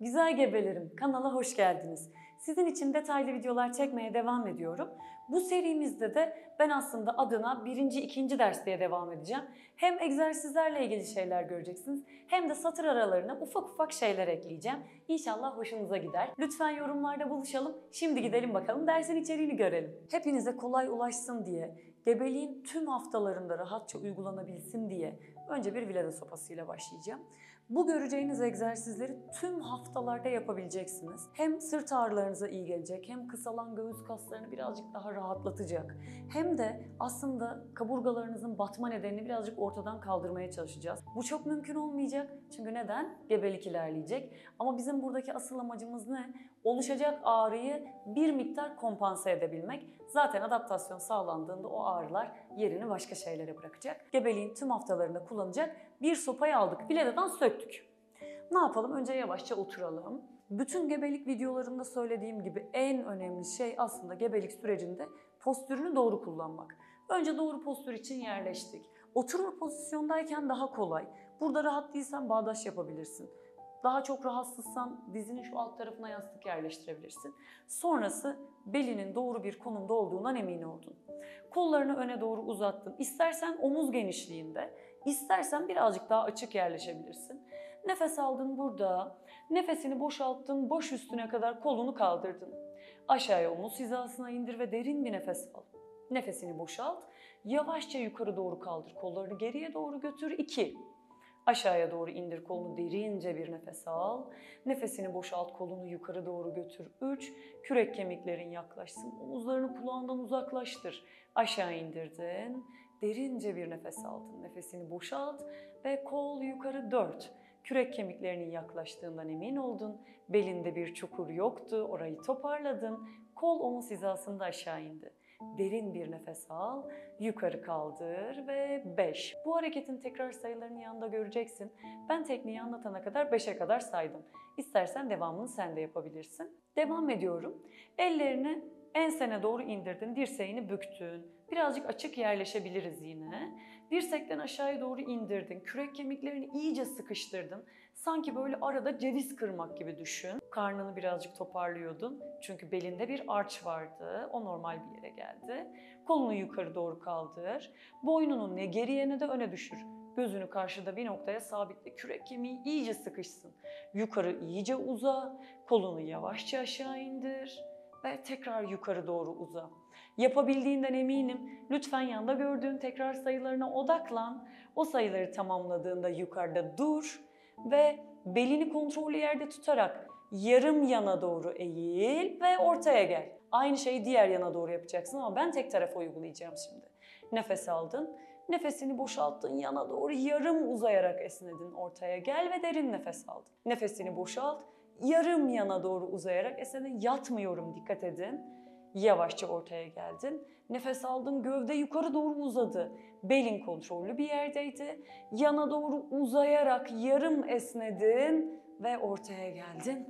Güzel gebelerim, kanala hoş geldiniz. Sizin için detaylı videolar çekmeye devam ediyorum. Bu serimizde de ben aslında adına birinci, ikinci ders diye devam edeceğim. Hem egzersizlerle ilgili şeyler göreceksiniz hem de satır aralarına ufak ufak şeyler ekleyeceğim. İnşallah hoşunuza gider. Lütfen yorumlarda buluşalım. Şimdi gidelim bakalım dersin içeriğini görelim. Hepinize kolay ulaşsın diye, gebeliğin tüm haftalarında rahatça uygulanabilsin diye önce bir vileda sopasıyla başlayacağım. Bu göreceğiniz egzersizleri tüm haftalarda yapabileceksiniz. Hem sırt ağrılarınıza iyi gelecek, hem kısalan göğüs kaslarını birazcık daha rahatlatacak. Hem de aslında kaburgalarınızın batma nedenini birazcık ortadan kaldırmaya çalışacağız. Bu çok mümkün olmayacak. Çünkü neden? Gebelik ilerleyecek. Ama bizim buradaki asıl amacımız ne? Oluşacak ağrıyı bir miktar kompanse edebilmek. Zaten adaptasyon sağlandığında o ağrılar yerini başka şeylere bırakacak. Gebeliğin tüm haftalarında kullanacak bir sopayı aldık. Viledadan söktük. Ne yapalım? Önce yavaşça oturalım. Bütün gebelik videolarımda söylediğim gibi en önemli şey aslında gebelik sürecinde postürünü doğru kullanmak. Önce doğru postür için yerleştik. Oturur pozisyondayken daha kolay. Burada rahat değilsen bağdaş yapabilirsin. Daha çok rahatsızsan dizinin şu alt tarafına yastık yerleştirebilirsin. Sonrası belinin doğru bir konumda olduğundan emin oldun. Kollarını öne doğru uzattın. İstersen omuz genişliğinde, istersen birazcık daha açık yerleşebilirsin. Nefes aldın burada, nefesini boşalttın, baş üstüne kadar kolunu kaldırdın. Aşağıya omuz hizasına indir ve derin bir nefes al. Nefesini boşalt, yavaşça yukarı doğru kaldır, kollarını geriye doğru götür. 2. Aşağıya doğru indir kolunu, derince bir nefes al. Nefesini boşalt, kolunu yukarı doğru götür. 3. Kürek kemiklerin yaklaşsın. Omuzlarını kulağından uzaklaştır. Aşağı indirdin. Derince bir nefes aldın. Nefesini boşalt ve kol yukarı. 4. Kürek kemiklerinin yaklaştığından emin oldun. Belinde bir çukur yoktu. Orayı toparladın. Kol omuz hizasında aşağı indi. Derin bir nefes al, yukarı kaldır ve 5. Bu hareketin tekrar sayılarını yanında göreceksin. Ben tekniği anlatana kadar 5'e kadar saydım. İstersen devamını sen de yapabilirsin. Devam ediyorum. Ellerini ensene doğru indirdin, dirseğini büktün. Birazcık açık yerleşebiliriz yine. Dirsekten aşağıya doğru indirdin. Kürek kemiklerini iyice sıkıştırdın. Sanki böyle arada ceviz kırmak gibi düşün. Karnını birazcık toparlıyordun. Çünkü belinde bir arç vardı. O normal bir yere geldi. Kolunu yukarı doğru kaldır. Boynunu ne geriye ne de öne düşür. Gözünü karşıda bir noktaya sabitle. Kürek kemiği iyice sıkışsın. Yukarı iyice uza. Kolunu yavaşça aşağı indir. Ve tekrar yukarı doğru uza. Yapabildiğinden eminim. Lütfen yanda gördüğün tekrar sayılarına odaklan. O sayıları tamamladığında yukarıda dur ve belini kontrollü yerde tutarak yarım yana doğru eğil ve ortaya gel. Aynı şeyi diğer yana doğru yapacaksın ama ben tek tarafa uygulayacağım şimdi. Nefes aldın. Nefesini boşalttın, yana doğru yarım uzayarak esnedin, ortaya gel ve derin nefes aldın. Nefesini boşalt, yarım yana doğru uzayarak esnedin, yatmıyorum, dikkat edin. Yavaşça ortaya geldin. Nefes aldın, gövde yukarı doğru uzadı. Belin kontrollü bir yerdeydi. Yana doğru uzayarak yarım esnedin ve ortaya geldin.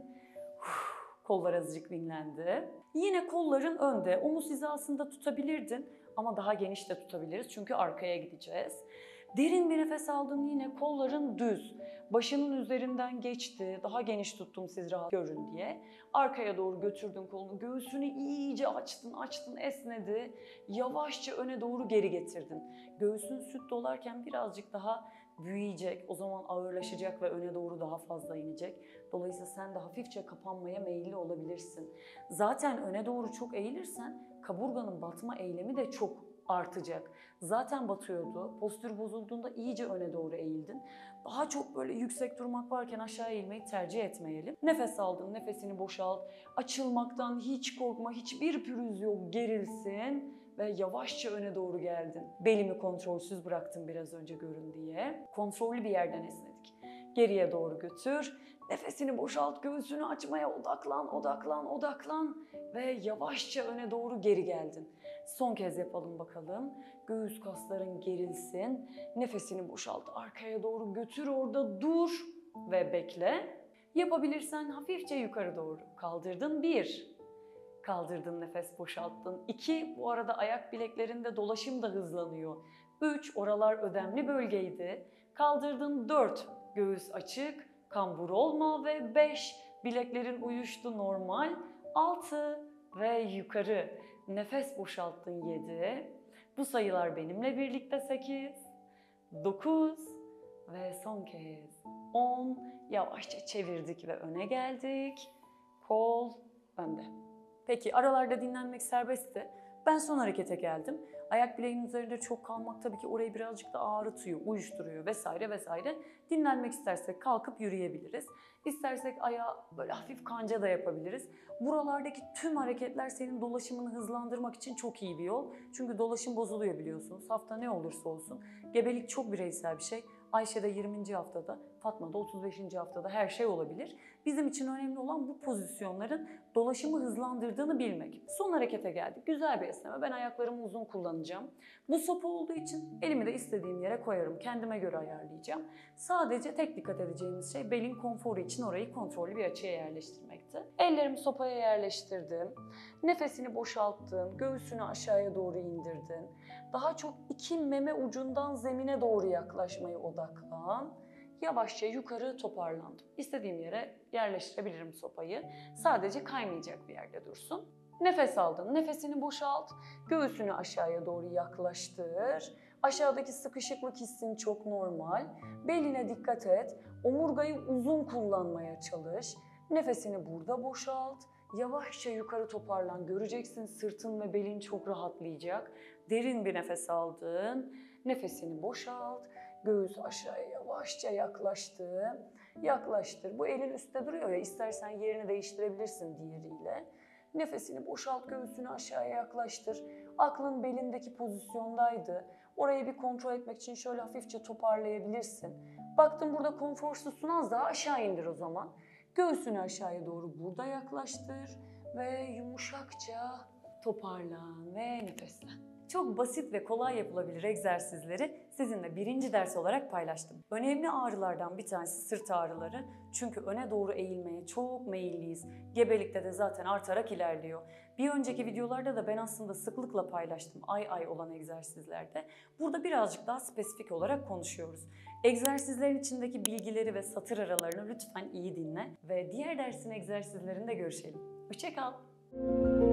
Kollar azıcık dinlendi. Yine kolların önde, omuz hizasında tutabilirdin ama daha geniş de tutabiliriz çünkü arkaya gideceğiz. Derin bir nefes aldın, yine kolların düz. Başının üzerinden geçti, daha geniş tuttum siz rahat görün diye. Arkaya doğru götürdün kolunu, göğsünü iyice açtın, esnedi. Yavaşça öne doğru geri getirdin. Göğsün süt dolarken birazcık daha büyüyecek, o zaman ağırlaşacak ve öne doğru daha fazla inecek. Dolayısıyla sen de hafifçe kapanmaya meyilli olabilirsin. Zaten öne doğru çok eğilirsen kaburganın batma eylemi de çok artacak. Zaten batıyordu. Postür bozulduğunda iyice öne doğru eğildin. Daha çok böyle yüksek durmak varken aşağı eğilmeyi tercih etmeyelim. Nefes aldın, nefesini boşalt. Açılmaktan hiç korkma, hiçbir pürüz yok, gerilsin ve yavaşça öne doğru geldin. Belimi kontrolsüz bıraktım biraz önce görün diye. Kontrollü bir yerden esnedik. Geriye doğru götür. Nefesini boşalt, göğsünü açmaya odaklan ve yavaşça öne doğru geri geldin. Son kez yapalım bakalım. Göğüs kasların gerilsin. Nefesini boşalt, arkaya doğru götür, orada dur ve bekle. Yapabilirsen hafifçe yukarı doğru. Kaldırdın 1. Kaldırdın, nefes boşalttın. 2. Bu arada ayak bileklerinde dolaşım da hızlanıyor. 3. Oralar ödemli bölgeydi. Kaldırdın 4. Göğüs açık, kambur olma ve 5. Bileklerin uyuştu, normal. 6 ve yukarı. Nefes boşalttın, 7. Bu sayılar benimle birlikte 8, 9 ve son kez 10. Yavaşça çevirdik ve öne geldik. Kol önde. Peki aralarda dinlenmek serbestti. Ben son harekete geldim. Ayak bileğinin üzerinde çok kalmak tabii ki orayı birazcık da ağrıtıyor, uyuşturuyor vesaire vesaire. Dinlenmek istersek kalkıp yürüyebiliriz. İstersek ayağı böyle hafif kanca da yapabiliriz. Buralardaki tüm hareketler senin dolaşımını hızlandırmak için çok iyi bir yol. Çünkü dolaşım bozuluyor biliyorsunuz. Hafta ne olursa olsun. Gebelik çok bireysel bir şey. Ayşe'de 20. haftada, Fatma'da 35. haftada her şey olabilir. Bizim için önemli olan bu pozisyonların dolaşımı hızlandırdığını bilmek. Son harekete geldik. Güzel bir esneme. Ben ayaklarımı uzun kullanacağım. Bu sopa olduğu için elimi de istediğim yere koyarım. Kendime göre ayarlayacağım. Sadece tek dikkat edeceğimiz şey belin konforu için orayı kontrollü bir açıya yerleştirmekti. Ellerimi sopaya yerleştirdim. Nefesini boşalttın. Göğsünü aşağıya doğru indirdin. Daha çok iki meme ucundan zemine doğru yaklaşmayı odaklan. Yavaşça yukarı toparlandım. İstediğim yere yerleştirebilirim sopayı. Sadece kaymayacak bir yerde dursun. Nefes aldın. Nefesini boşalt. Göğsünü aşağıya doğru yaklaştır. Aşağıdaki sıkışıklık hissin çok normal. Beline dikkat et. Omurgayı uzun kullanmaya çalış. Nefesini burada boşalt. Yavaşça yukarı toparlan. Göreceksin sırtın ve belin çok rahatlayacak. Derin bir nefes aldın. Nefesini boşalt. Göğüs aşağıya yavaşça yaklaştı. Yaklaştır. Bu elin üstte duruyor ya, istersen yerini değiştirebilirsin diğeriyle. Nefesini boşalt, göğsünü aşağıya yaklaştır. Aklın belindeki pozisyondaydı. Orayı bir kontrol etmek için şöyle hafifçe toparlayabilirsin. Baktın burada konforsuzsun, az daha aşağı indir o zaman. Göğsünü aşağıya doğru burada yaklaştır ve yumuşakça toparlan ve nefeslen. Çok basit ve kolay yapılabilir egzersizleri sizinle birinci ders olarak paylaştım. Önemli ağrılardan bir tanesi sırt ağrıları. Çünkü öne doğru eğilmeye çok meyilliyiz. Gebelikte de zaten artarak ilerliyor. Bir önceki videolarda da ben aslında sıklıkla paylaştım ay ay olan egzersizlerde. Burada birazcık daha spesifik olarak konuşuyoruz. Egzersizlerin içindeki bilgileri ve satır aralarını lütfen iyi dinle ve diğer dersin egzersizlerinde görüşelim. Hoşça kal.